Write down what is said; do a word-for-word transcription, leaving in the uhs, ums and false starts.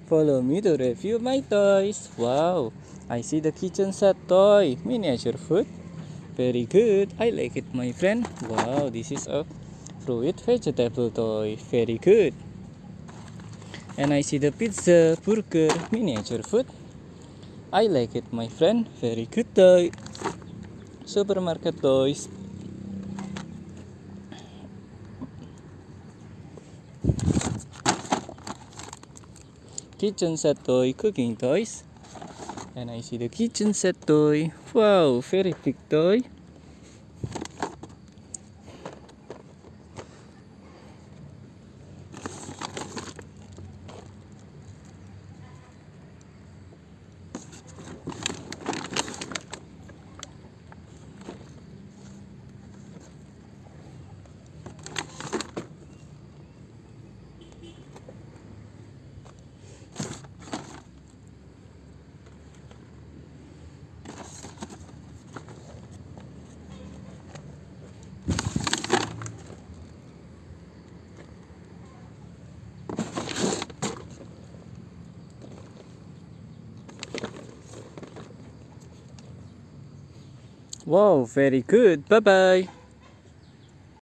Follow me to review my toys. Wow, I see the kitchen set toy. Miniature food. Very good. I like it, my friend. Wow, this is a fruit vegetable toy. Very good. And I see the pizza, burger, miniature food. I like it, my friend. Very good toy. Supermarket toys. Kitchen set toy, cooking toys. And I see the kitchen set toy. Wow, very big toy. Wow, very good. Bye bye.